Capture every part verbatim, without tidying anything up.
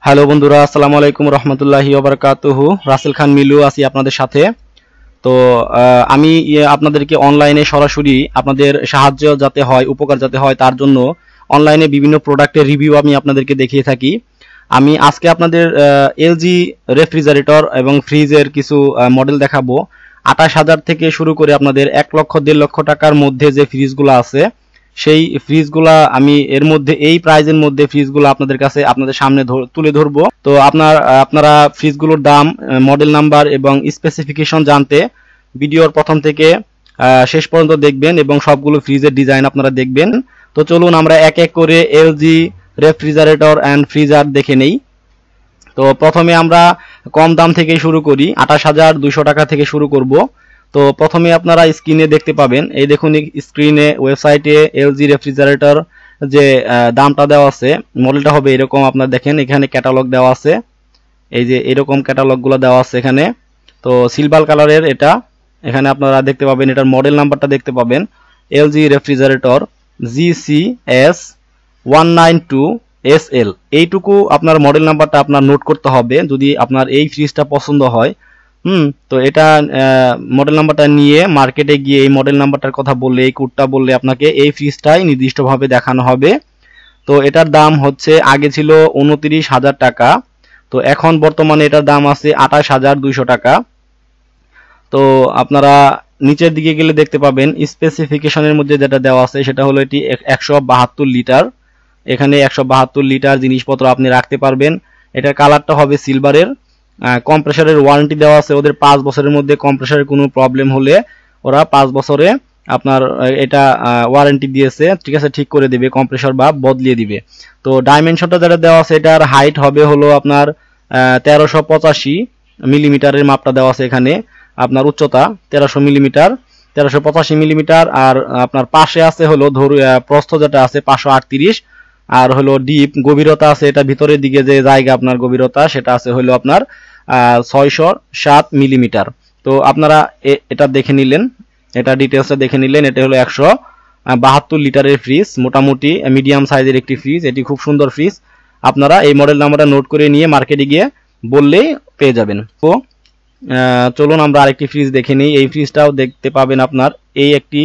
Hello বন্ধুরা, আসসালামু আলাইকুম রহমতুল্লাহি ওয়া বারাকাতুহু। রাসেল খান মিলু আছি আপনাদের সাথে। তো আহ, আমি ইয়ে আপনাদেরকে অনলাইনে সরাসরি আপনাদের সাহায্য যাতে হয়, উপকার যাতে হয়, তার জন্য অনলাইনে বিভিন্ন প্রোডাক্টের রিভিউ আমি আপনাদেরকে দেখিয়ে থাকি। আমি আজকে আপনাদের এলজি রেফ্রিজারেটর এবং ফ্রিজের কিছু মডেল দেখাবো। আঠাশ হাজার থেকে শুরু করে আপনাদের এক লক্ষ দেড় লক্ষ টাকার মধ্যে যে ফ্রিজগুলো আছে, সেই ফ্রিজগুলা আমি এর মধ্যে এই প্রাইজের মধ্যে ফ্রিজগুলো আপনাদের কাছে আপনাদের সামনে তুলে ধরবো। তো আপনার আপনারা ফ্রিজগুলোর দাম, মডেল নাম্বার এবং স্পেসিফিকেশন জানতে ভিডিওর প্রথম থেকে শেষ পর্যন্ত দেখবেন এবং সবগুলো ফ্রিজের ডিজাইন আপনারা দেখবেন। তো চলুন আমরা এক এক করে এলজি রেফ্রিজারেটর অ্যান্ড ফ্রিজার দেখে নেই। তো প্রথমে আমরা কম দাম থেকে শুরু করি, আঠাশ হাজার দুইশো টাকা থেকে শুরু করব। তো প্রথমে আপনারা স্ক্রিনে দেখতে পাবেন, এই দেখুন স্ক্রিনে ওয়েবসাইটে এলজি রেফ্রিজারেটর যে দামটা দেওয়া আছে, মডেলটা হবে এরকম। আপনারা দেখেন এখানে ক্যাটালগ দেওয়া আছে, এই যে এরকম ক্যাটালগুলো দেওয়া আছে এখানে। তো সিলভার কালারের এটা, এখানে আপনারা দেখতে পাবেন এটার মডেল নাম্বারটা দেখতে পাবেন, LG refrigerator G C S one nine two S L. এইটুকু আপনার মডেল নাম্বারটা আপনার নোট করতে হবে যদি আপনার এই ফ্রিজটা পছন্দ হয়। হুম তো এটা মডেল নাম্বারটা নিয়ে মার্কেটে গিয়ে এই মডেল নাম্বারটার কথা বললে, এই কোডটা বললে আপনাকে এই ফ্রিজটাই নির্দিষ্টভাবে দেখানো হবে। তো এটার দাম হচ্ছে আগে ছিল উনত্রিশ হাজার টাকা, তো এখন বর্তমানে এটার দাম আছে আঠাশ হাজার দুইশো টাকা। তো আপনারা নিচের দিকে গেলে দেখতে পাবেন স্পেসিফিকেশনের মধ্যে যেটা দেওয়া আছে সেটা হলো এটি একশো বাহাত্তর লিটার। এখানে একশো বাহাত্তর লিটার জিনিসপত্র আপনি রাখতে পারবেন। এটার কালারটা হবে সিলভারের। কম্প্রেসারের ওয়ারেন্টি দেওয়া আছে ওদের পাঁচ বছরের মধ্যে। কম্প্রেসারের কোনো প্রবলেম হলে ওরা পাঁচ বছরে আপনার এটা ওয়ারেন্টি দিয়েছে, ঠিক আছে, ঠিক করে দিবে কম্প্রেসার বা বদলিয়ে দিবে। তো ডাইমেনশনটা যেটা দেওয়া আছে এটার হাইট হবে হলো আপনার তেরোশো পঁচাশি মিলিমিটারের মাপটা দেওয়া আছে এখানে। আপনার উচ্চতা তেরোশো মিলিমিটার, তেরোশো পঁচাশি মিলিমিটার। আর আপনার পাশে আছে হলো ধরু প্রস্থ যেটা আছে পাঁচশো আটত্রিশ, আর হলো ডিপ গভীরতা আছে এটা ভিতরের দিকে যে জায়গা আপনার গভীরতা সেটা আছে হলো আপনার আহ ছয়শো সাত মিলিমিটার। তো আপনারা এটা দেখে নিলেন, এটা ডিটেলসটা দেখে নিলেন। এটা হলো একশো বাহাত্তর লিটারের ফ্রিজ, মোটামুটি মিডিয়াম সাইজের একটি ফ্রিজ। এটি খুব সুন্দর ফ্রিজ। আপনারা এই মডেল নাম্বারটা নোট করে নিয়ে মার্কেটে গিয়ে বললেই পেয়ে যাবেন। তো চলুন আমরা আরেকটি ফ্রিজ দেখে নিই। এই ফ্রিজটাও দেখতে পাবেন আপনার এই একটি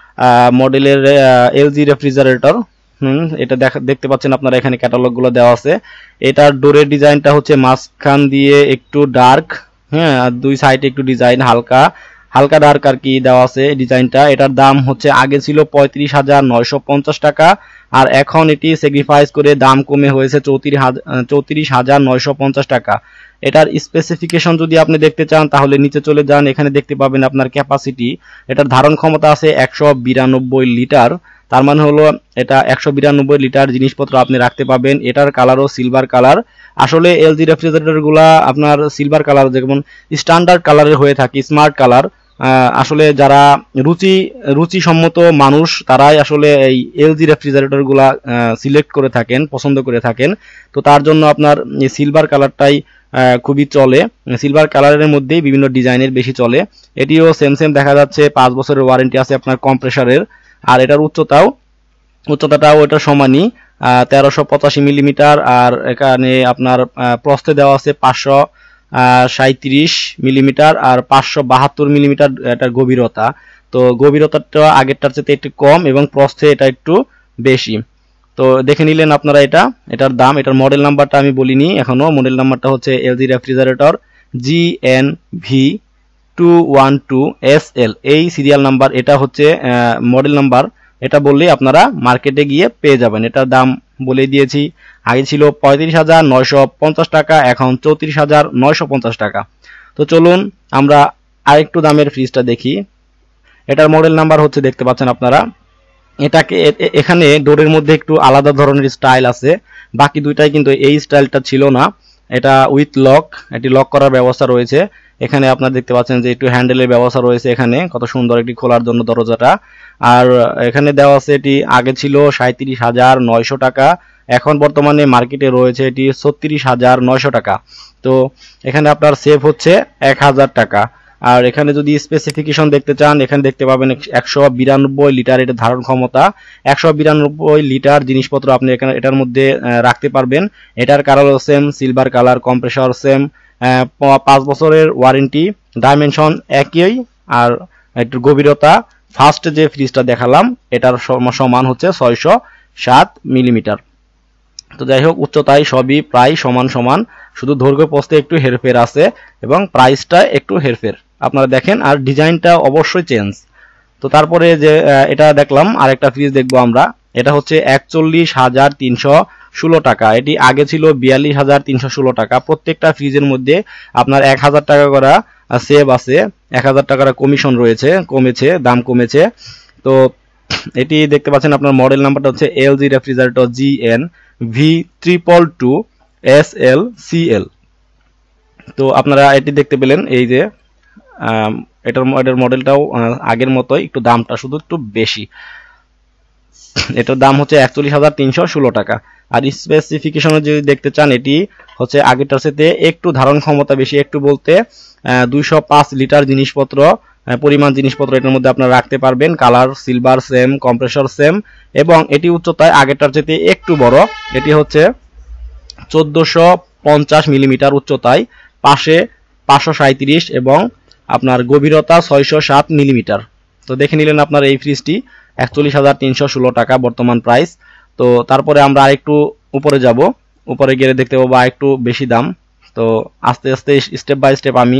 মডেলের এলজি রেফ্রিজারেটর। হুম এটা দেখা দেখতে পাচ্ছেন আপনারা, এখানে ক্যাটালগ গুলো দেওয়া আছে। এটার ডোরের ডিজাইনটা হচ্ছে মাঝখান দিয়ে একটু ডার্ক, হ্যাঁ, আর দুই সাইডে একটু ডিজাইন হালকা হালকা ডার্ক আর কি দেওয়া আছে ডিজাইনটা। এটার দাম হচ্ছে আগে ছিল পঁয়ত্রিশ হাজার নয়শো পঞ্চাশ টাকা, আর এখন এটি স্যাক্রিফাইস করে দাম কমে হয়েছে চৌত্রিশ হাজার চৌত্রিশ হাজার নয়শো পঞ্চাশ টাকা। এটার স্পেসিফিকেশন যদি আপনি দেখতে চান তাহলে নিচে চলে যান, এখানে দেখতে পাবেন আপনার ক্যাপাসিটি। এটার ধারণ ক্ষমতা আছে একশো বিরানব্বই লিটার। তার মানে হলো এটা একশো বিরানব্বই লিটার জিনিসপত্র আপনি রাখতে পাবেন। এটার কালারও সিলভার কালার। আসলে এলজি রেফ্রিজারেটর গুলা আপনার সিলভার কালার যেমন স্ট্যান্ডার্ড কালারের হয়ে থাকে, স্মার্ট কালার। আসলে যারা রুচি রুচিসম্মত মানুষ তারাই আসলে এই এলজি রেফ্রিজারেটর গুলা সিলেক্ট করে থাকেন, পছন্দ করে থাকেন। তো তার জন্য আপনার সিলভার কালারটাই খুবই চলে। সিলভার কালারের মধ্যেই বিভিন্ন ডিজাইনের বেশি চলে। এটিও সেম সেম দেখা যাচ্ছে, পাঁচ বছরের ওয়ারেন্টি আছে আপনার কম্প্রেসারের। আর এটার উচ্চতাও উচ্চতাটাও এটা সমানই, তেরোশো পঁচাশি মিলিমিটার। আর এখানে আপনার প্রস্থে দেওয়া আছে পাঁচশো সাঁত্রিশ মিলিমিটার আর পাঁচশো বাহাত্তর মিলিমিটার এটার গভীরতা। তো গভীরতাটা আগেরটার চেয়ে একটু কম এবং প্রস্থে এটা একটু বেশি। তো দেখে নিলেন আপনারা এটা এটার দাম। এটার মডেল নাম্বারটা আমি বলিনি এখনো। মডেল নাম্বারটা হচ্ছে LG refrigerator G N V two one two S L. এই সিরিয়াল নাম্বার, এটা হচ্ছে মডেল নাম্বার। এটা বললেই আপনারা মার্কেটে গিয়ে পেয়ে যাবেন। এটার দাম বলে দিয়েছি, আগে ছিল পঁয়ত্রিশ হাজার নয়শো পঞ্চাশ টাকা, এখন চৌত্রিশ হাজার নয়শো পঞ্চাশ টাকা। তো চলুন আমরা আরেকটু দামের ফ্রিজটা দেখি। এটার মডেল নাম্বার হচ্ছে দেখতে পাচ্ছেন আপনারা। এটাকে এখানে ডোরের মধ্যে একটু আলাদা ধরনের স্টাইল আছে, বাকি দুইটাই কিন্তু এই স্টাইলটা ছিল না। এটা উইথ লক, এটি লক করার ব্যবস্থা রয়েছে। এখানে আপনারা দেখতে পাচ্ছেন যে একটু হ্যান্ডেলের ব্যবস্থা রয়েছে এখানে, কত সুন্দর একটি খোলার জন্য দরজাটা। আর এখানে দেওয়া আছে এটি আগে ছিল সাঁত্রিশ হাজার নয়শো টাকা, এখন বর্তমানে মার্কেটে রয়েছে এটি ছত্রিশ হাজার নয়শো টাকা। তো এখানে আপনার সেভ হচ্ছে এক হাজার টাকা। আর এখানে যদি স্পেসিফিকেশন দেখতে চান, এখানে দেখতে পাবেন একশো বিরানব্বই লিটার এটা ধারণ ক্ষমতা। একশো বিরানব্বই লিটার জিনিসপত্র আপনি এখানে এটার মধ্যে রাখতে পারবেন। এটার colour same, silver colour, compressor same, পাঁচ বছরের ওয়ারেন্টি, ডাইমেনশন একই, আর একটু গভীরতা ফার্স্ট যে ফ্রিজটা দেখালাম এটার সমান হচ্ছে ছয়শো সাত মিলিমিটার। তো যাই হোক, উচ্চতায় সবই প্রায় সমান সমান, শুধু দৈর্ঘ্য প্রস্থে একটু হেরফের আছে এবং প্রাইসটা একটু হেরফের আপনারা দেখেন, আর ডিজাইনটা অবশ্যই চেঞ্জ। তো তারপরে যে এটা দেখলাম, আরেকটা ফ্রিজ দেখবো আমরা। এটা হচ্ছে একচল্লিশ হাজার তিনশো ষোলো টাকা। এটি আগে ছিল বিয়াল্লিশ হাজার তিনশো ষোলো টাকা। প্রত্যেকটা ফ্রিজের মধ্যে আপনার এক হাজার টাকা করা সেভ আছে, এক হাজার টাকার কমিশন রয়েছে, কমেছে, দাম কমেছে। তো এটি দেখতে পাচ্ছেন, আপনার মডেল নাম্বারটা হচ্ছে LG refrigerator G N V triple two S L C L. তো আপনারা এটি দেখতে পেলেন, এই যে এটার এটার মডেলটাও আগের মতোই, একটু দামটা শুধু একটু বেশি। এটার দাম হচ্ছে একচল্লিশ হাজার তিনশো ষোলো টাকা। আর স্পেসিফিকেশনে যদি দেখতে চান, এটি হচ্ছে আগেরটার সাথে একটু ধারণ ক্ষমতা বেশি, একটু বলতে দুইশো পাঁচ লিটার জিনিসপত্র পরিমাণ জিনিসপত্র এটার মধ্যে আপনারা রাখতে পারবেন। Colour silver same, compressor same, এবং এটি উচ্চতায় আগেরটার চেয়ে একটু বড়। এটি হচ্ছে চোদ্দশো পঞ্চাশ মিলিমিটার উচ্চতায়, পাশে পাঁচশো সাঁত্রিশ এবং আপনার গভীরতা ছয়শো সাত মিলিমিটার। তো দেখে নিলেন আপনার এই ফ্রিজটি একচল্লিশ হাজার তিনশো ষোলো টাকা বর্তমান প্রাইস। তো তারপরে আমরা আরেকটু উপরে যাব, উপরে গেলে দেখতে পাবো একটু বেশি দাম। তো আস্তে আস্তে স্টেপ বাই স্টেপ আমি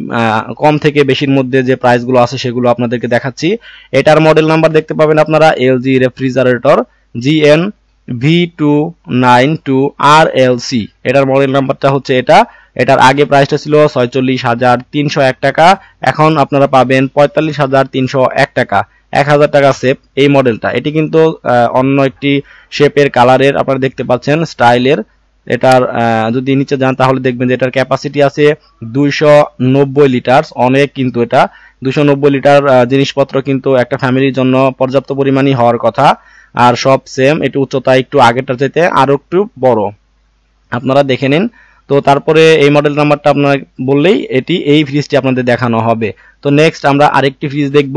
কম থেকে বেশির মধ্যে যে প্রাইসগুলো আছে সেগুলো আপনাদেরকে দেখাচ্ছি। এটার মডেল নাম্বার দেখতে পাবেন আপনারা LG refrigerator G N V two nine two R L C. এটার মডেল নাম্বারটা হচ্ছে এটা। এটার আগে প্রাইসটা ছিল ছয়চল্লিশ হাজার তিনশো এক টাকা, এখন আপনারা পাবেন পঁয়তাল্লিশ হাজার তিনশো এক টাকা, এক হাজার টাকা সেভ এই মডেলটা। এটি কিন্তু অন্য একটি শেপের কালারের আপনারা দেখতে পাচ্ছেন, স্টাইলের। এটার যদি নিচে যান তাহলে দেখবেন যে এটার ক্যাপাসিটি আছে দুইশো নব্বই লিটার, অনেক কিন্তু এটা দুইশো নব্বই লিটার জিনিসপত্র কিন্তু একটা ফ্যামিলির জন্য পর্যাপ্ত পরিমাণই হওয়ার কথা। আর সব সেম, এটি উচ্চতা একটু আগেরটার চাইতে আরো একটু বড়, আপনারা দেখে নিন। তো তারপরে এই মডেল নাম্বারটা আপনারা বললেই এটি এই ফ্রিজটি আপনাদের দেখানো হবে। তো নেক্সট আমরা আরেকটি ফ্রিজ দেখব।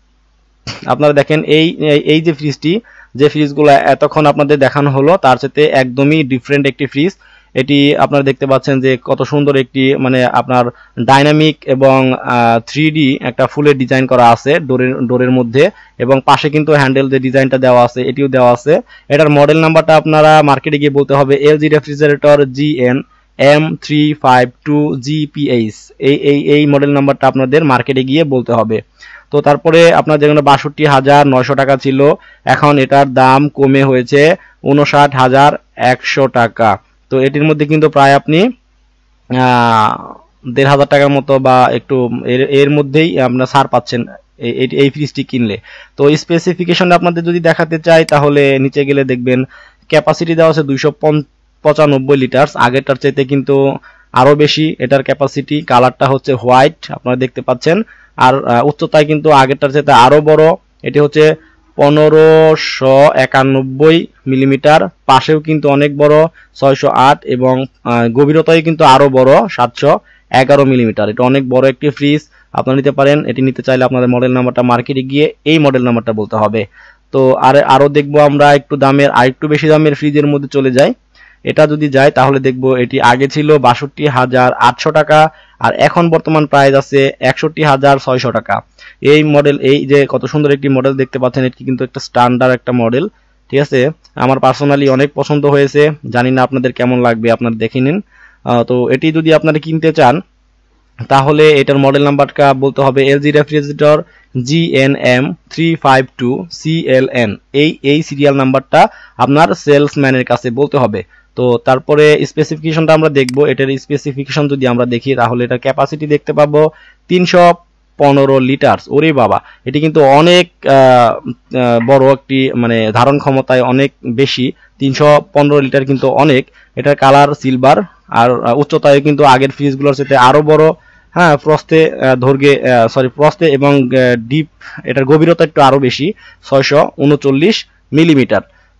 আপনারা দেখেন এই এই যে ফ্রিজটি, যে ফ্রিজগুলো এতক্ষণ আপনাদের দেখানো হলো তার সাথে একদমই ডিফারেন্ট একটি ফ্রিজ। এটি আপনারা দেখতে পাচ্ছেন যে কত সুন্দর একটি, মানে আপনার ডাইনামিক এবং থ্রি ডি একটা ফুলের ডিজাইন করা আছে ডোরের ডোরের মধ্যে, এবং পাশে কিন্তু হ্যান্ডেল যে ডিজাইনটা দেওয়া আছে এটিও দেওয়া আছে। এটার মডেল নাম্বারটা আপনারা মার্কেটে গিয়ে বলতে হবে LG refrigerator G N M three five two G P H. এই এই এই মডেল নাম্বারটা আপনাদের মার্কেটে গিয়ে বলতে হবে। তো তারপরে আপনার যেখানে বাষট্টি হাজার নয়শো টাকা ছিল, এখন এটার দাম কমে হয়েছে উনষাট হাজার একশো টাকা। তো এটির মধ্যে কিন্তু প্রায় আপনি দেড় হাজার টাকার মতো বা একটু এর এর মধ্যেই আপনারা ছাড় পাচ্ছেন এই ফ্রিজটি কিনলে। তো স্পেসিফিকেশনটা আপনাদের যদি দেখাতে চাই তাহলে নিচে গেলে দেখবেন ক্যাপাসিটি দেওয়া আছে দুইশো পঁচানব্বই লিটার, আগেরটার চাইতে কিন্তু আরো বেশি এটার ক্যাপাসিটি। কালারটা হচ্ছে হোয়াইট, আপনারা দেখতে পাচ্ছেন। আর উচ্চতায় কিন্তু আগেরটার চাইতে আরো বড়, এটি হচ্ছে পনেরোশো একানব্বই মিলিমিটার, পাশেও কিন্তু অনেক বড় ছয়শো আট, এবং গভীরতায় কিন্তু আরো বড় সাতশো এগারো মিলিমিটার। এটা অনেক বড় একটি ফ্রিজ, আপনারা নিতে পারেন। এটি নিতে চাইলে আপনাদের মডেল নাম্বারটা মার্কেটে গিয়ে এই মডেল নাম্বারটা বলতে হবে। তো আর আরো দেখবো আমরা একটু দামের, আর একটু বেশি দামের ফ্রিজের মধ্যে চলে যাই। এটা যদি যায় তাহলে দেখবো এটি আগে ছিল বাষট্টি হাজার আটশো টাকা, আর এখন বর্তমান প্রাইস আছে একষট্টি হাজার ছয়শো টাকা। এই মডেল, এই যে কত সুন্দর একটি মডেল দেখতে পাচ্ছেন, এটি কিন্তু একটা স্ট্যান্ডার্ড একটা মডেল, ঠিক আছে। আমার পার্সোনালি অনেক পছন্দ হয়েছে, জানি না আপনাদের কেমন লাগবে, আপনারা দেখে নিন। তো এটি যদি আপনারা কিনতে চান তাহলে এটার মডেল নাম্বারটা বলতে হবে LG refrigerator G N M three five two C L N. এই এই সিরিয়াল নাম্বারটা আপনার সেলসম্যানের কাছে বলতে হবে। তো তারপরে স্পেসিফিকেশনটা আমরা দেখবো। এটার স্পেসিফিকেশন যদি আমরা দেখি তাহলে এটার ক্যাপাসিটি দেখতে পাবো তিনশো পনেরো লিটার। ওরে বাবা, এটি কিন্তু অনেক বড় একটি, মানে ধারণ ক্ষমতায় অনেক বেশি, তিনশো পনেরো লিটার কিন্তু অনেক। এটার কালার সিলভার, আর উচ্চতায় কিন্তু আগের ফ্রিজগুলোর সাথে আরো বড়। হ্যাঁ, প্রস্থে দৈর্ঘ্যে সরি প্রস্থে এবং ডিপ এটার গভীরতা একটু আরো বেশি, ছয়শো উনচল্লিশ মিলিমিটার।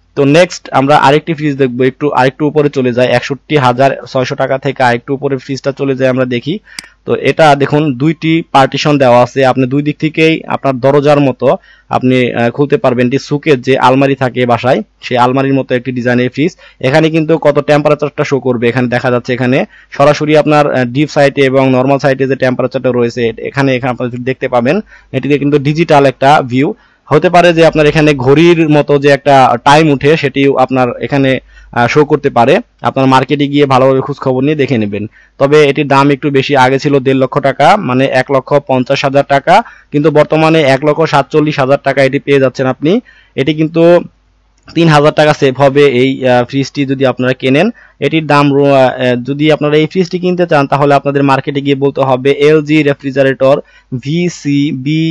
তো নেক্সট আমরা আরেকটি ফ্রিজ দেখবো, একটু আরেকটু উপরে চলে যায়, একষট্টি হাজার ছয়শো টাকা থেকে আরেকটু উপরে ফ্রিজটা চলে যায়, আমরা দেখি। তো এটা দেখুন দুইটি পার্টিশন দেওয়া আছে, আপনি দুই দিক থেকেই আপনার দরজার মতো আপনি খুলতে পারবেন। এটি সুকের যে আলমারি থাকে বাসায়, সেই আলমারির মতো একটি ডিজাইনের ফ্রিজ। এখানে কিন্তু কত টেম্পারেচারটা শো করবে, এখানে দেখা যাচ্ছে, এখানে সরাসরি আপনার ডিপ সাইটে এবং নর্মাল সাইটে যে টেম্পারেচারটা রয়েছে এখানে এখানে আপনারা দেখতে পাবেন। এটিতে কিন্তু ডিজিটাল একটা ভিউ হতে পারে যে আপনার এখানে ঘড়ির মতো যে একটা টাইম উঠে সেটি আপনার এখানে শো করতে পারে। আপনার মার্কেটে গিয়ে ভালোভাবে খোঁজ খবর নিয়ে দেখে নেবেন। তবে এটির দাম একটু বেশি, আগে ছিল দেড় লক্ষ টাকা, মানে এক লক্ষ পঞ্চাশ হাজার টাকা, কিন্তু বর্তমানে এক লক্ষ সাতচল্লিশ হাজার টাকা এটি পেয়ে যাচ্ছেন আপনি। এটি কিন্তু তিন হাজার টাকা সেভ হবে এই ফ্রিজটি যদি আপনারা কেনেন। এটির দাম যদি আপনারা এই ফ্রিজটি কিনতে চান তাহলে আপনাদের মার্কেটে গিয়ে বলতে হবে LG refrigerator V C B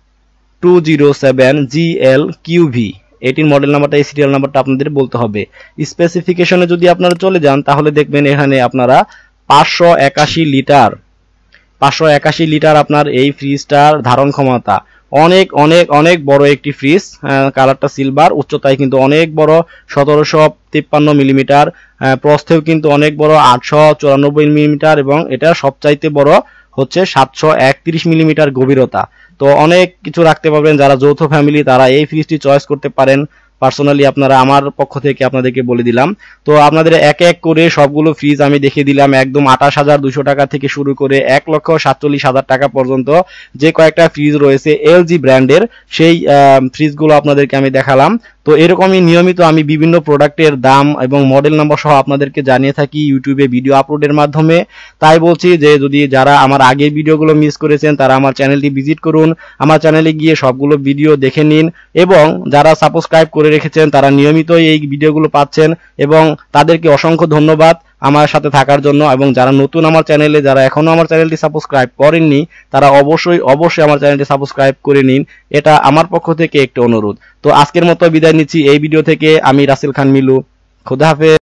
two zero seven G L Q V, এটির মডেল নাম্বারটা, এই সিরিয়াল নাম্বারটা আপনাদের বলতে হবে। স্পেসিফিকেশনে যদি আপনারা চলে যান তাহলে দেখবেন এখানে আপনারা পাঁচশো একাশি লিটার পাঁচশো একাশি লিটার আপনার এই ফ্রিজটার ধারণ ক্ষমতা। অনেক অনেক অনেক বড় একটি ফ্রিজ, কালারটা সিলভার, উচ্চতায় কিন্তু অনেক বড়, সতেরোশো তিপ্পান্ন মিলিমিটার, প্রস্থেও কিন্তু অনেক বড় আটশো চুরানব্বই মিলিমিটার, এবং এটা সবচাইতে বড় হচ্ছে সাতশো একত্রিশ মিলিমিটার গভীরতা। তো অনেক কিছু রাখতে পারবেন, যারা যৌথ ফ্যামিলি তারা এই ফ্রিজটি চয়েস করতে পারেন। পার্সোনালি আপনারা আমার পক্ষ থেকে আপনাদেরকে বলে দিলাম। তো আপনাদের এক এক করে সবগুলো ফ্রিজ আমি দেখিয়ে দিলাম, একদম আঠাশ হাজার দুশো টাকা থেকে শুরু করে এক লক্ষ সাতচল্লিশ হাজার টাকা পর্যন্ত যে কয়েকটা ফ্রিজ রয়েছে এলজি ব্র্যান্ডের, সেই ফ্রিজগুলো আপনাদেরকে আমি দেখালাম। তো এরকমই নিয়মিত আমি বিভিন্ন প্রোডাক্টের দাম এবং মডেল নাম্বার সহ আপনাদেরকে জানিয়ে থাকি ইউটিউবে ভিডিও আপলোডের মাধ্যমে। তাই বলছি যে যদি যারা আমার আগের ভিডিওগুলো মিস করেছেন তারা আমার চ্যানেলটি ভিজিট করুন, আমার চ্যানেলে গিয়ে সবগুলো ভিডিও দেখে নিন, এবং যারা সাবস্ক্রাইব করে রেখেছেন তারা নিয়মিতই এই ভিডিওগুলো পাচ্ছেন, এবং তাদেরকে অসংখ্য ধন্যবাদ আমার সাথে থাকার জন্য। এবং যারা নতুন আমার চ্যানেলে, যারা এখনো আমার চ্যানেলটি সাবস্ক্রাইব করেননি তারা অবশ্যই অবশ্যই আমার চ্যানেলটি সাবস্ক্রাইব করে নিন, এটা আমার পক্ষ থেকে একটি অনুরোধ। তো আজকের মতো বিদায় নিচ্ছি এই ভিডিও থেকে, আমি রাসেল খান মিলু, খোদা হাফেজ।